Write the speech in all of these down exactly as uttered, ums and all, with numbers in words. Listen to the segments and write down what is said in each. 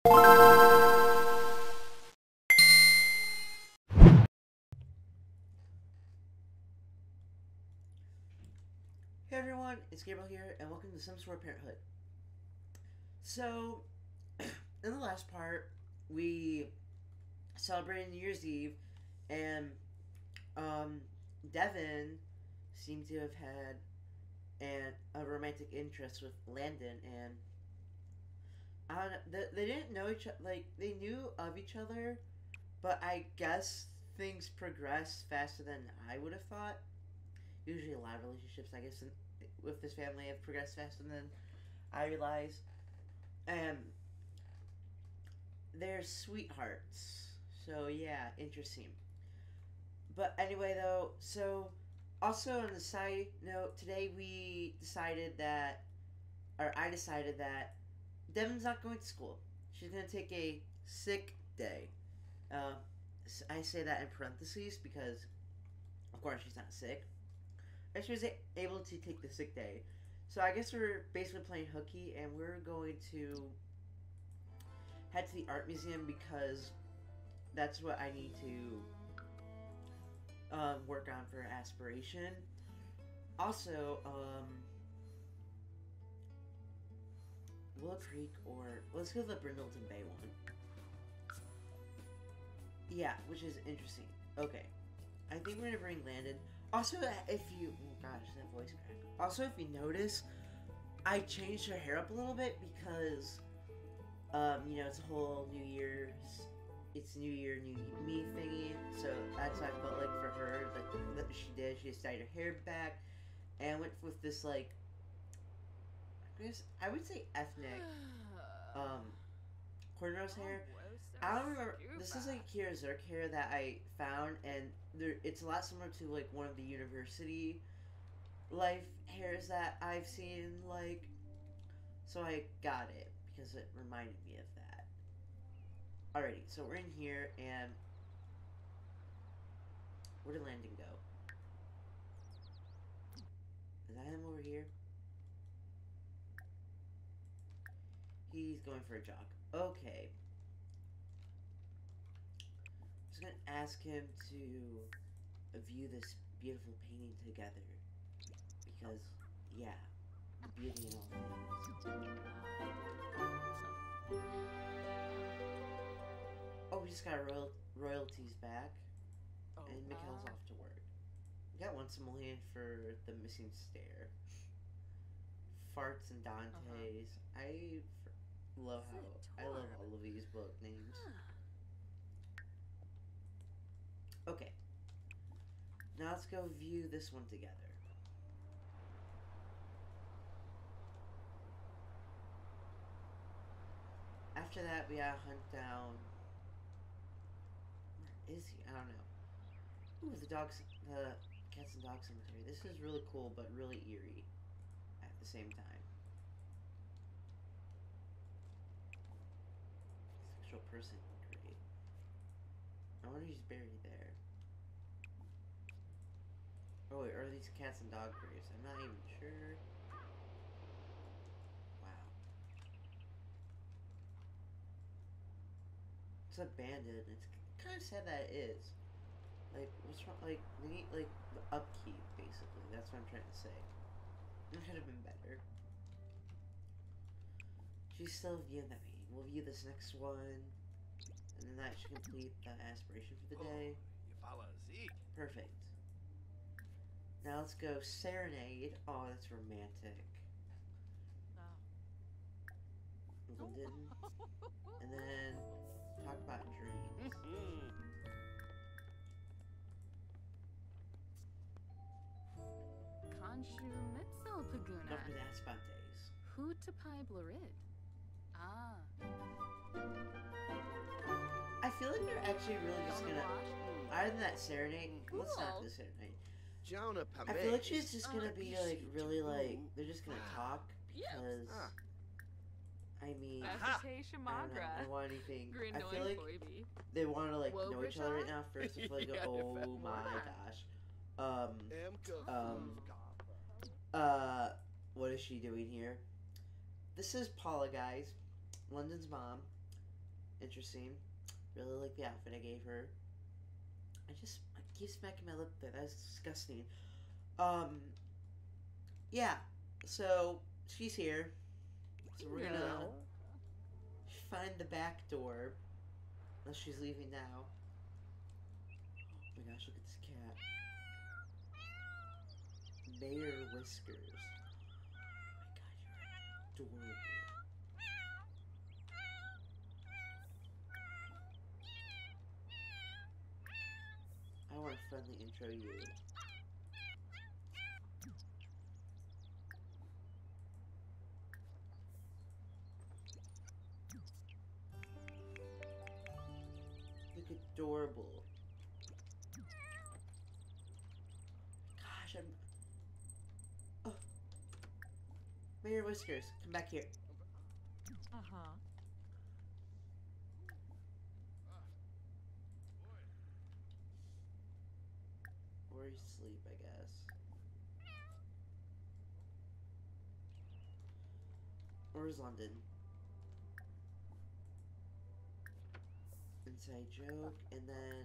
Hey everyone, it's Gabriel here, and welcome to Sims four Parenthood. So, in the last part, we celebrated New Year's Eve, and um, Devin seemed to have had an, a romantic interest with Landon, and I don't know, they, they didn't know each other, like, they knew of each other, but I guess things progressed faster than I would have thought. Usually a lot of relationships, I guess, in, with this family have progressed faster than I realized. And they're sweethearts. So, yeah, interesting. But anyway, though, so also on the side note, today we decided that, or I decided that Devin's not going to school. She's going to take a sick day. Uh, I say that in parentheses because, of course, she's not sick. And she was able to take the sick day. So I guess we're basically playing hooky, and we're going to head to the art museum because that's what I need to um, work on for aspiration. Also, um, Willow Creek, or let's go to the Brindleton Bay one. Yeah, which is interesting. Okay, I think we're gonna bring Landon. Also, if you, oh gosh, that voice crack. Also, if you notice, I changed her hair up a little bit because, um, you know, it's a whole New Year's, it's New Year, New Me thingy. So that's what I felt like for her that, that she did. She just dyed her hair back and went with this, like, I guess I would say ethnic, um, cornrows hair. I don't remember. This is like Kira Zerk hair that I found, and there, it's a lot similar to like one of the university life hairs that I've seen. Like, so I got it because it reminded me of that. Alrighty, so we're in here, and where did Landon go? Is that him over here? He's going for a jog. Okay. I'm just gonna ask him to view this beautiful painting together. Because, yeah, the beauty in all things. Oh, we just got royal royalties back. And Mikhail's off to work. We got one simoleon for the missing stair. Farts and Dante's. Uh-huh. I love how I love all of these book names. Okay. Now let's go view this one together. After that, we gotta hunt down. Where is he? I don't know. Ooh, the dogs, the cats and dogs cemetery. This is really cool, but really eerie at the same time. Sexual person, great. I wonder who's buried there. Oh wait, are these cats and dog graves? I'm not even sure. Wow. It's abandoned. It's kind of sad that it is. Like, what's wrong? Like, they need, like, the upkeep, basically. That's what I'm trying to say. It could have been better. She's still viewing that meeting. We'll view this next one. And then that should complete the aspiration for the day. Perfect. Now let's go serenade. Oh, that's romantic. Linden. And then talk about dreams. Kanshu Mitzel Paguna. Don't forget to ask about days. Who to Pi Blorid? Ah. I feel like they're actually really just gonna, other than that serenade, let's not do serenade. I feel like she's just gonna be like really like they're just gonna talk because I mean I don't know, I want anything. I feel like they want to like know each other right now first before they go. Oh my gosh. Um. Um. Uh. What is she doing here? This is Paula, guys. London's mom. interesting. Really like the outfit I gave her. I just I keep smacking my lip there. That's disgusting. Um, yeah. So she's here. So we're gonna find the back door. Unless she's leaving now. Oh my gosh! Look at this cat. Mayor Whiskers. Oh my god, you're adorable. I want to friendly intro you. Look adorable. Gosh, I'm. Oh. Mayor Whiskers, come back here. Uh huh. Or he's asleep, I guess. Where's London? Inside joke, and then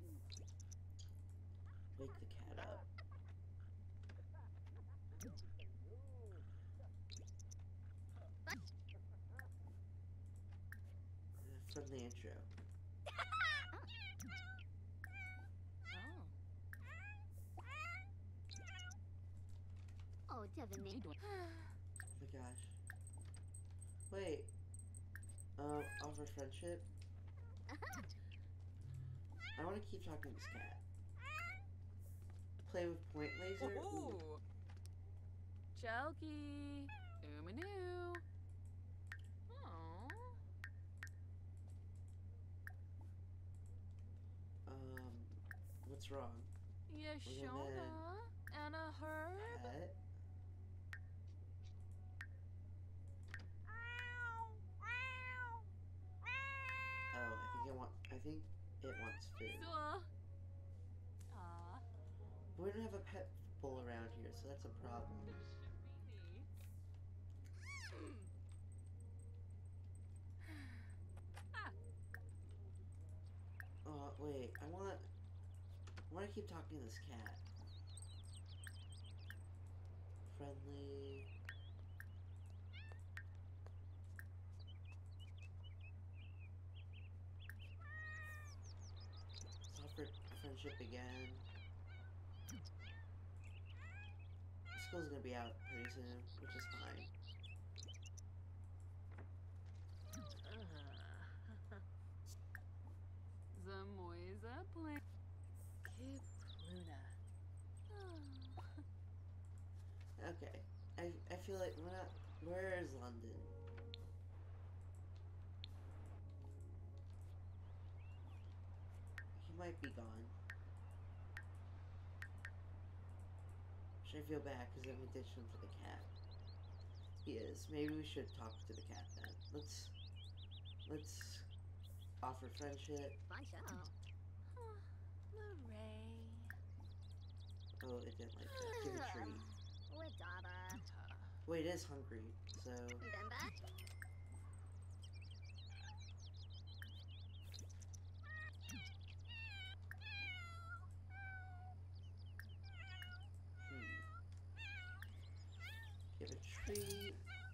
wake the cat up. From the intro. Oh, Devin. Oh my gosh. Wait. Um, offer friendship? I want to keep talking to this cat. Play with point laser? Ooh. Chalky. Oomanoo. Aww. Um, what's wrong? Yashona. And a herb. Pet? Oh, I think it want. I think it wants food. Duh. Aw. But we don't have a pet bowl around here, so that's a problem. Oh, wait. I want. I want to keep talking to this cat. Friendly. Let's offer friendship again. School's gonna be out pretty soon, which is fine. Zamoiza plan. Kip Luna. Okay. I, I feel like we're not. Where is London? He might be gone. Should I feel bad because I'm ditched him for the cat? He is. Maybe we should talk to the cat then. Let's. Let's offer friendship. Oh, it didn't like that. Give a treat. Wait, it is hungry, so. Hmm. Give a treat.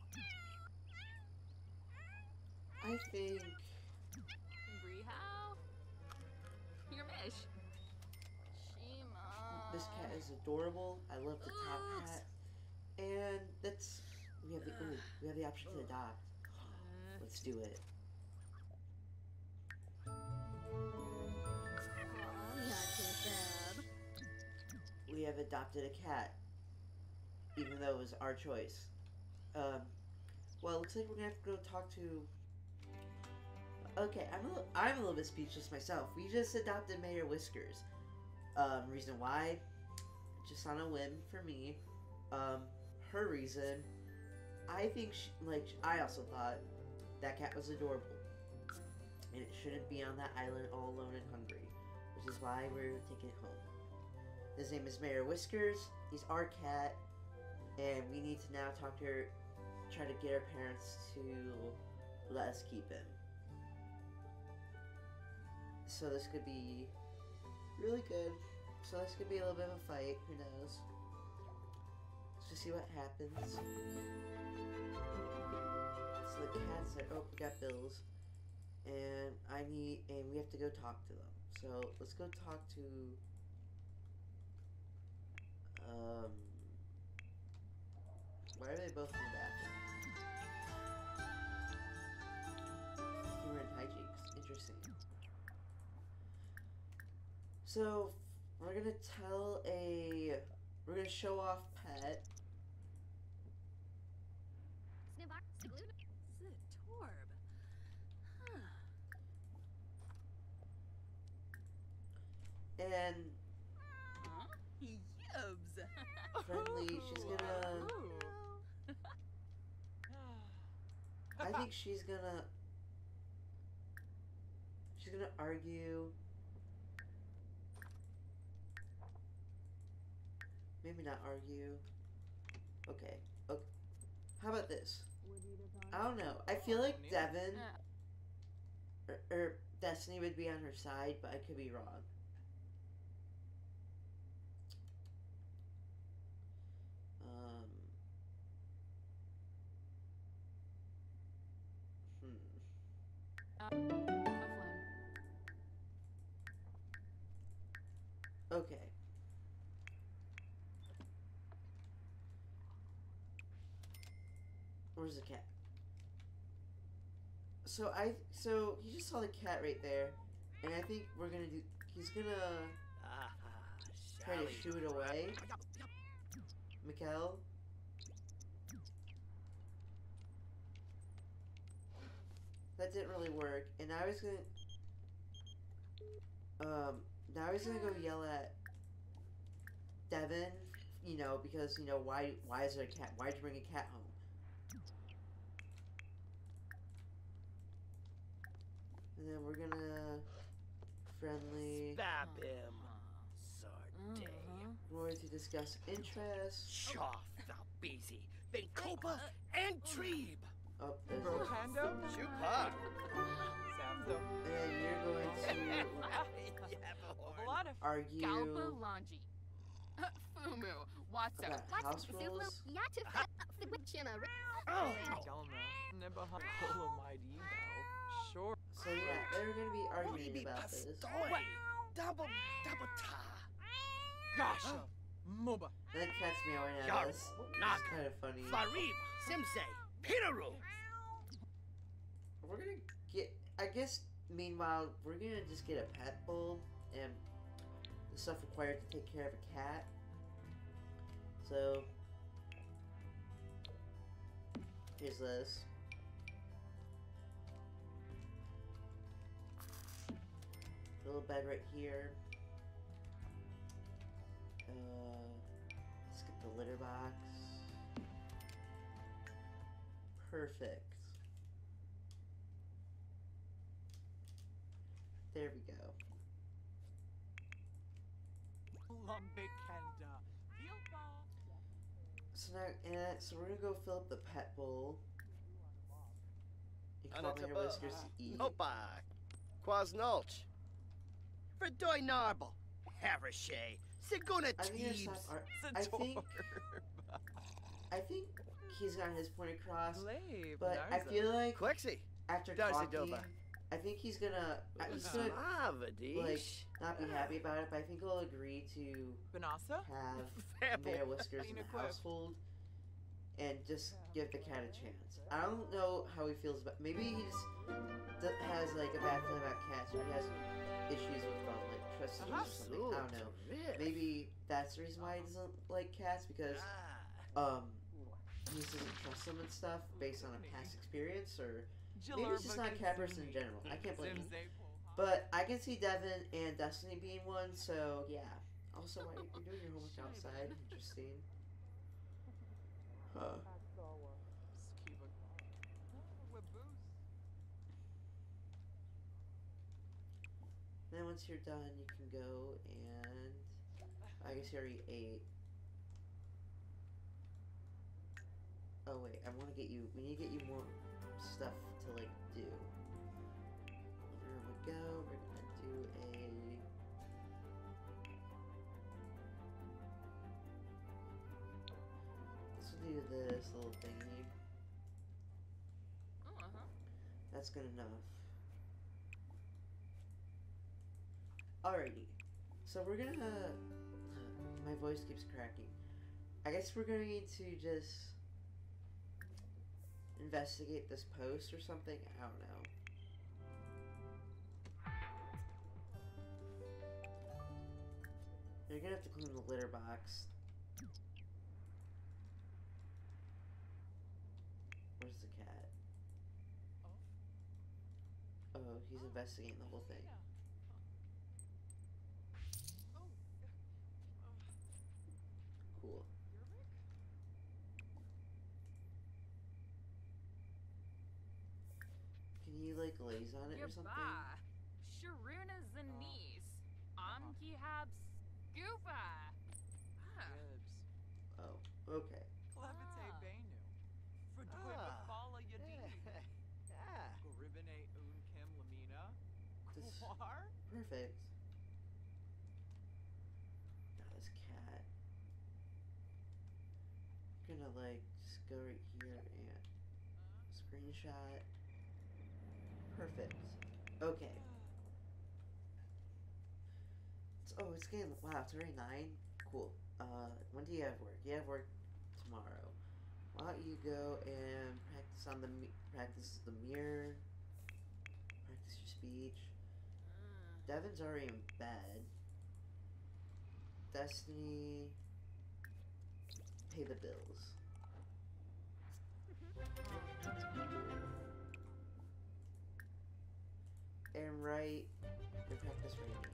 I think. Breehow. Your mish. Shima. This cat is adorable. I love the top hat. And that's we have the ooh, we have the option to adopt. Let's do it. We have adopted a cat, even though it was our choice. Um, well, it looks like we're gonna have to go talk to. Okay, I'm a little, I'm a little bit speechless myself. We just adopted Mayor Whiskers. Um, reason why? Just on a whim for me. Um. Her reason, I think, she, like, I also thought that cat was adorable. And it shouldn't be on that island all alone and hungry. Which is why we're taking it home. His name is Mayor Whiskers. He's our cat. And we need to now talk to her, try to get our parents to let us keep him. so this could be really good. So this could be a little bit of a fight. Who knows? Let's just see what happens. So the cats are. Oh, we got bills, and I need, and we have to go talk to them. So let's go talk to. Um. Why are they both in the bathroom? Humor and hijinks. Interesting. So, we're gonna tell a... We're gonna show off Pet. Sitorb. Huh. And Huh? Yubs. Friendly, she's gonna... I think she's gonna... She's gonna argue. Maybe not argue. Okay. Okay. How about this? I don't know. I feel like Devin or, or Destiny would be on her side, but I could be wrong. Um. Hmm. Flynn. Okay. Where's the cat? So I so you just saw the cat right there, and I think we're gonna do. He's gonna try to shoo it away. Mikkel. That didn't really work, and now he's gonna. Um. Now he's gonna go yell at Devin. You know, because you know why? Why is there a cat? Why'd you bring a cat home? And then we're gonna friendly Stab him. Sardine. Roy to discuss interests. Shoff the busy. Ben Copa and Treeb. Oh, there's Bro a, Pando? Chupa. Samzo. and then you're going to A lot of argue Galpa Lanji. Fumu. What's about up? house rules. Oh. Galna. Nebaha Polo Mighty Bow. Sure. So yeah, they're gonna be arguing Ruby about this. Pastoy. Double, double ta. Gosh. Moba. And then cat's meowing at Yar. us. Knock. It's kind of funny. Farib. Simse. Pinaru. We're gonna get. I guess. Meanwhile, we're gonna just get a pet bowl and the stuff required to take care of a cat. So here's this. Little bed right here. Uh, let's get the litter box. Perfect. There we go. Lumbic Kenda. Feel ball. So now, and so we're gonna go fill up the pet bowl. And call my hair whiskers to eat. Opa. Quasnolch. Verdoy Narble. Harishay. Siguna I think you're Teebs. stop ar- I think I think he's gotten his point across, Slave. but I feel like Quexy. after Darcy talking, Doba. I think he's gonna uh, he's gonna like Slavadish. not be happy about it, but I think he'll agree to Banasa? have Mayor Whiskers in the Inequipped. household and just give the cat a chance. I don't know how he feels about. Maybe he just d- has like a bad feeling about cats, or he has issues with them, like trust issues or something. I don't know. Maybe that's the reason why he doesn't like cats, because um he just doesn't trust them and stuff based on a past experience, or maybe he's just not a cat person in general. I can't blame him. But I can see Devin and Destiny being one, so yeah. Also, why you're doing your homework outside? Interesting. Huh. Then once you're done, you can go and I guess you already ate. Oh wait, I want to get you. We need to get you more stuff to like do. Here we go. We're gonna do this little thingy. Oh, uh-huh. That's good enough. Alrighty. So we're gonna... My voice keeps cracking. I guess we're going to need to just investigate this post or something. I don't know. You're gonna have to clean the litter box. Where's the cat? Oh, he's investigating the whole thing. Cool. Can you like glaze on it or something? Goodbye. Sharuna Zanice. Amkihab Scoopa. Ah. Gibbs. Oh, okay. Clevite Ah. Benu. Fredua Ah. Bafala Yadini. Yeah. Goribine Unkim Lamina. This- Kwar? Perfect. Got this cat. Gonna like just go right here and screenshot. Perfect. Okay. It's, oh, it's getting wow. It's already nine. Cool. Uh, when do you have work? You have work tomorrow. Why don't you go and practice on the mi- practice the mirror? Practice your speech. Ah. Devin's already in bed. Destiny. Pay the bills. And write and practice reading.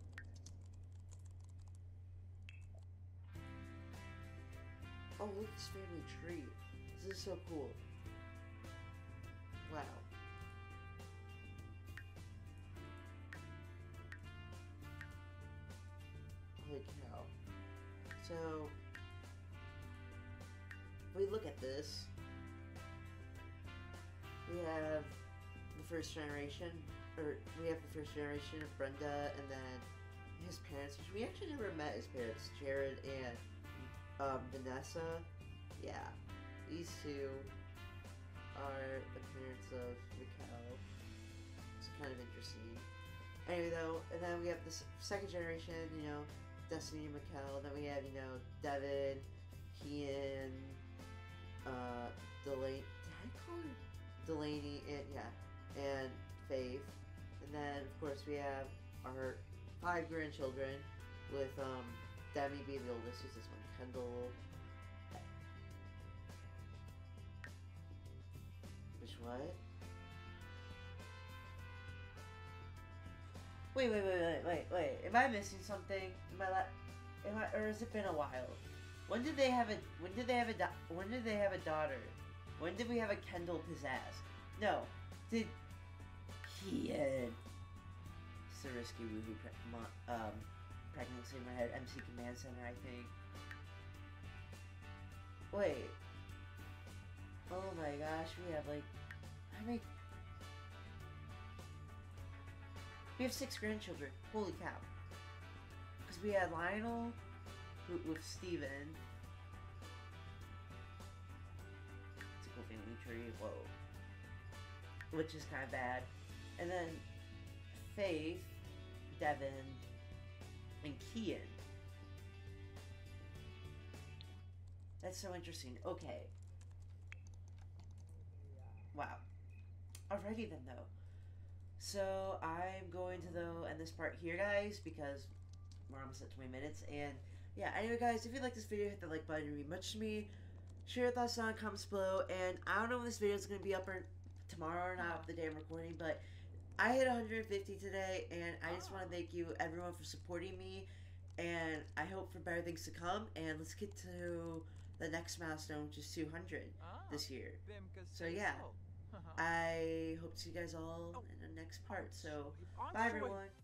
Oh, look at this family tree. This is so cool. Wow. Holy cow. So, if we look at this, we have the first generation, or we have the first generation of Brenda, and then his parents, which we actually never met his parents, Jared and um, Vanessa. Yeah, these two are the parents of Mikkel. It's kind of interesting. Anyway, though, and then we have the s- second generation, you know, Destiny and Mikkel. Then we have, you know, Devin, Kian, uh, Delaney. Did I call her Delaney? And yeah, and Faith. And then, of course, we have our five grandchildren, with um, Demi being the oldest. Who's this one? Kendall. Which what? Wait, wait, wait, wait, wait, wait. Am I missing something? Am I la- Am I, or has it been a while? When did they have a? When did they have a? Da- when did they have a daughter? When did we have a Kendall Pizzazz? No, did Kian? Sarisky Woohoo pre- mo- um, pregnancy in my head. M C Command Center, I think. Wait. Oh my gosh, we have like how many? We have six grandchildren. Holy cow. Because we had Lionel who, with Steven. It's a cool family tree. Whoa. Which is kind of bad. And then Faith, Devin, and Kian. That's so interesting. Okay. Wow. Alrighty then, though. So I'm going to though end this part here, guys, because we're almost at twenty minutes. And yeah, anyway, guys, if you like this video, hit the like button. It would mean much to me. Share your thoughts down in the comments below. And I don't know when this video is going to be up or tomorrow or not, the day I'm recording, but I hit one hundred fifty today, and I just want to thank you, everyone, for supporting me. And I hope for better things to come. And let's get to the next milestone, which is two hundred this year. So yeah. I hope to see you guys all in the next part. So, bye everyone.